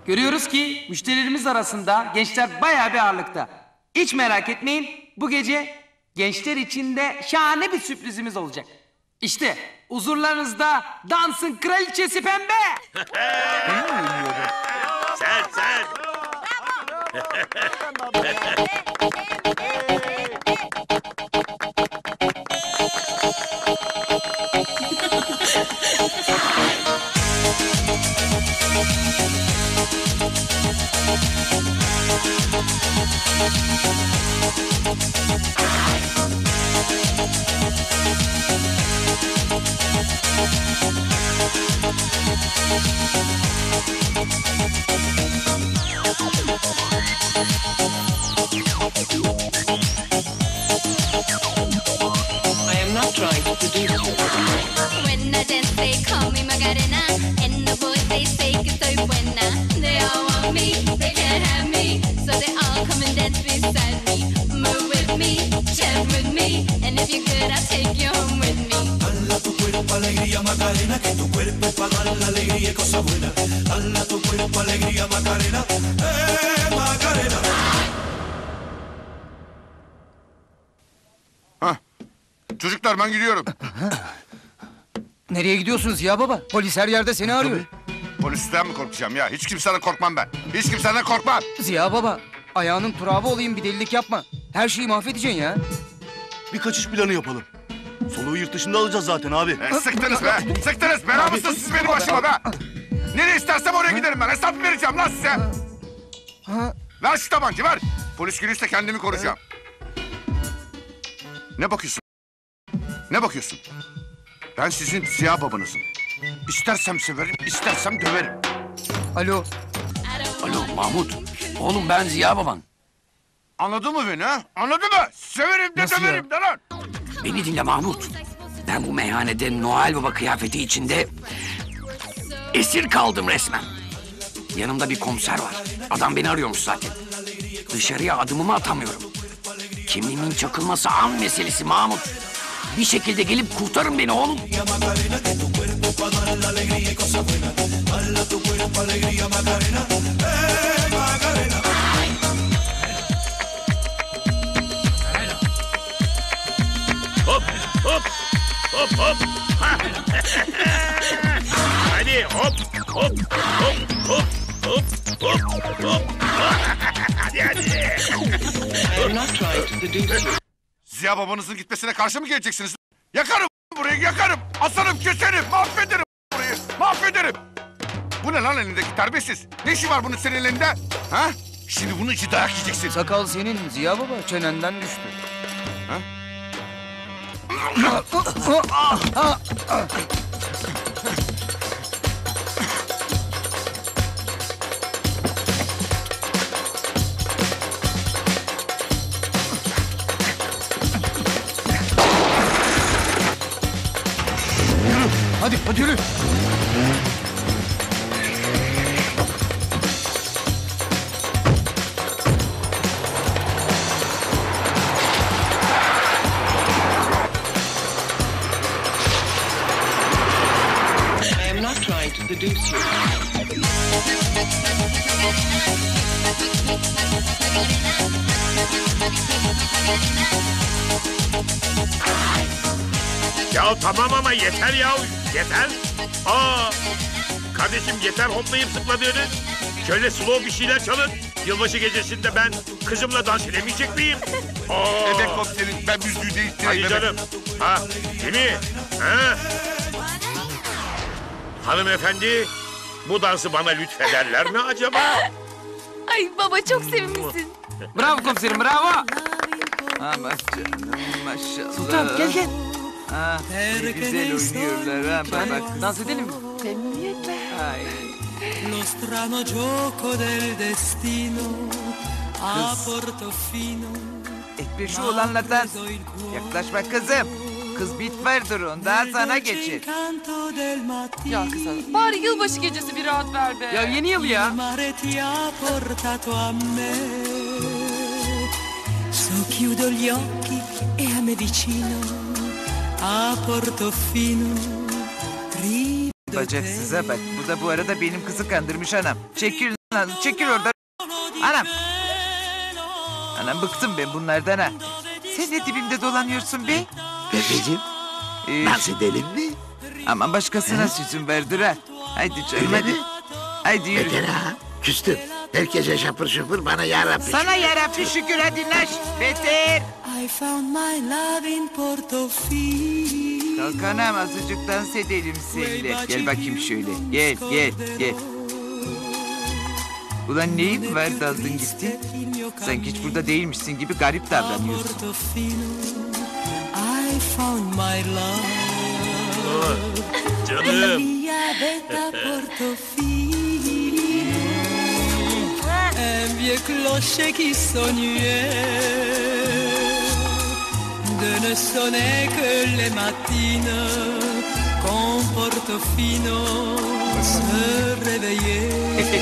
Görüyoruz ki müşterilerimiz arasında gençler bayağı bir ağırlıkta. Hiç merak etmeyin, bu gece gençler için de şahane bir sürprizimiz olacak. İşte huzurlarınızda dansın kraliçesi Pembe. Sen. I am not trying to seduce you. When I dance, they call me Macarena, and the boys they say que soy buena. They all want me, they can't have me, so they all come and dance beside me. Move with me, chant with me, and if you're good, I'll take you home with me. Dala tu cuerpo alegría Macarena, que tu cuerpo es para dar la alegría y cosa buena. Dala tu cuerpo alegría Macarena, Macarena. Çocuklar ben gidiyorum. Nereye gidiyorsunuz ya baba? Polis her yerde seni arıyor. Polisten mi korkacağım ya? Hiç kimseden korkmam ben. Hiç kimseden korkmam. Ziya baba, ayağının turabı olayım, bir delilik yapma. Her şeyi mahvedeceksin ya. Bir kaçış planı yapalım. Soluğu yurt dışında alacağız zaten abi. Sıktınız be. Sıktınız. Bela mısınız siz benim başıma be? Nereye istersem oraya giderim ben. Hesap vereceğim lan size. Ver şu tabancayı ver. Polis gelirse kendimi koruyacağım. Ne bakıyorsun? Ne bakıyorsun? Ben sizin Ziya babanızım. İstersem severim, istersem döverim. Alo. Alo Mahmut. Oğlum ben Ziya baban. Anladın mı beni ha? Anladın mı? Severim de Nasıl döverim de lan. Beni dinle Mahmut. Ben bu meyhanede Noel Baba kıyafeti içinde esir kaldım resmen. Yanımda bir komiser var. Adam beni arıyormuş zaten. Dışarıya adımımı atamıyorum. Kimliğimin çakılması an meselesi Mahmut. Bir şekilde gelip kurtarın beni oğlum. Hop. Hadi hop. Hadi. I am not trying to seduce you. Ziya babanızın gitmesine karşı mı geleceksiniz? Yakarım burayı, yakarım. Asarım, keserim, mahvederim burayı. Mahvederim. Bu ne lan elindeki terbiyesiz? Ne işi var bunun senin elinde? Ha? Şimdi bunun için dayak yiyeceksin. Sakal senin Ziya baba, çenenden düştü. Ha? Hadi yürü. I am not trying to seduce you. Ya tamam ama yeter ya. Yeter. Kardeşim yeter hoplayıp zıpladığınız. Şöyle slow bir şeyler çalın. Yılbaşı gecesinde ben kızımla dans edemeyecek miyim? Evet komiserim, ben müziği değiştireyim. Hadi canım. Ha, değil mi? Ha? Hanımefendi, bu dansı bana lütfederler mi acaba? Ay baba çok sevimlisin. Bravo komiserim, bravo. Aman canım, maşallah. Sultan gel. Ha, ne güzel oynuyorlar ha. Bak. Dans edelim mi? Ay. Lo strano gioco del destino a Portofino. Bir şu olanlardan yaklaşma kızım. Kız bit vardır ondan sana geçir. Ya kızım bari yılbaşı gecesi bir rahat ver be. Ya yeni yıl ya. Mare ti ha portato a me. So chiudo gli occhi e a me vicino a Portofino. Bacaksıza bak. Bu da bu arada benim kızı kandırmış anam. Çekil lazım. Çekil oradan. Anam. Anam bıktım ben bunlardan ha. Sen ne dibimde dolanıyorsun be? Pembeciğim, dans edelim mi? Aman başkasına sözüm vardır ha. Haydi canım Öyle hadi. mi? Haydi yürü. Beter ha, küstüm. Herkese şapır şupur, bana yarabbi. Sana yarabbi şükür hadi naş. Beter. I found my love in Portofino. Kalk anam azıcık dans edelim seninle. Gel bakayım şöyle. Gel gel gel. Ulan neyin var daldın gittin? Sanki hiç burada değilmişsin gibi garip davranıyorsun. I found my love. Canım. Via Beta Portofino. Un vieux clocher qui sonnait de ne sonner que les matines quand Portofino se réveillait.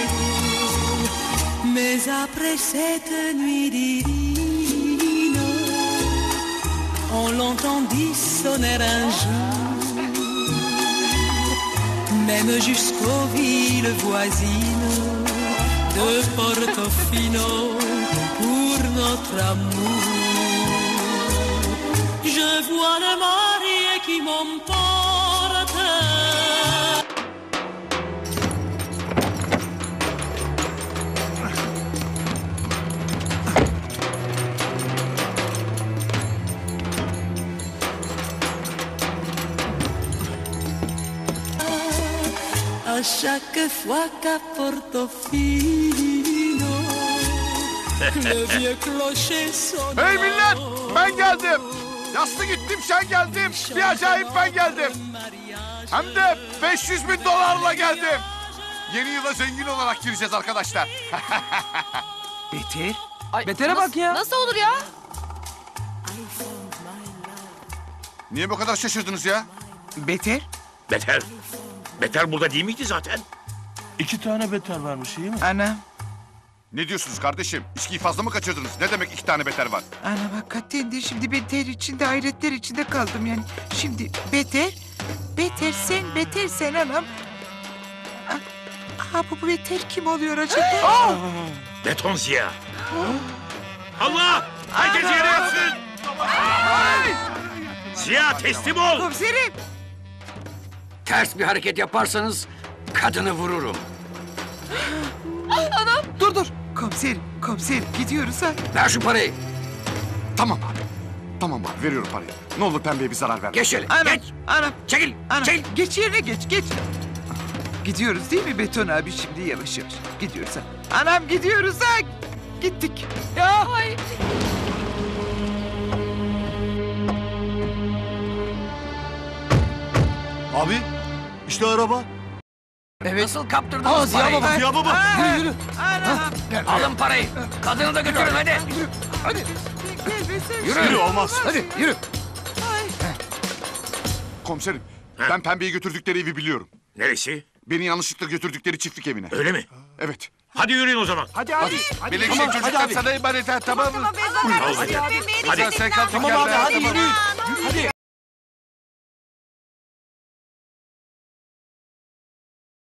Mais après cette nuit divine, on l'entendit sonner un jour, même jusqu'aux villes voisines de Portofino pour notre amour. Je vois le marié qui m'emporte. À chaque fois qu'à Portofino, le vieux clocher sonne. Hey millet, ben geldim. Yaslı gittim, sen geldim. Bir acayip ben geldim. Hem de 500.000 dolarla geldim. Yeni yıla zengin olarak gireceğiz arkadaşlar. Beter. Beter'e bak ya. Nasıl olur ya? Niye bu kadar şaşırdınız ya? Beter. Beter. Beter burada değil miydi zaten? 2 tane beter varmış iyi mi? Anam. Ne diyorsunuz kardeşim? İçkiyi fazla mı kaçırdınız? Ne demek 2 tane beter var? Anam hakikaten de şimdi ben ter içinde hayretler içinde kaldım yani. Şimdi beter. Beter sen anam. Bu beter kim oluyor acaba? Beton Ziya. Allah! Herkes yere yatsın! Ziya teslim ol! Komiserim. Ters bir hareket yaparsanız kadını vururum. Dur. Komiserim gidiyoruz ha. Ver şu parayı. Tamam abi. Tamam abi, veriyorum parayı. Ne olur pembeye bir zarar verme. Geç şöyle. Anam. Geç. Anam. Çekil. Anam. Çekil. Geç yerine geç. Gidiyoruz değil mi Beton abi şimdi yavaş yavaş. Gidiyoruz ha. Anam gidiyoruz ha. Gittik. Ya. Ay. Abi, işte araba. Nasıl kaptırdınız parayı? Ya baba. Yürü. Anam. Alın parayı. Kadını da götürün hadi. Gel be sen. Yürü olmaz. Hadi yürü. Komiserim, ben pembeyi götürdükleri evi biliyorum. Neresi? Beni yanlışlıkla götürdükleri çiftlik evine. Öyle mi? Evet. Hadi yürüyün o zaman. Hadi. Melekşe çocuklar sana emanet ha, tamam mı? Hadi. Sen kal. Tamam abi hadi yürü.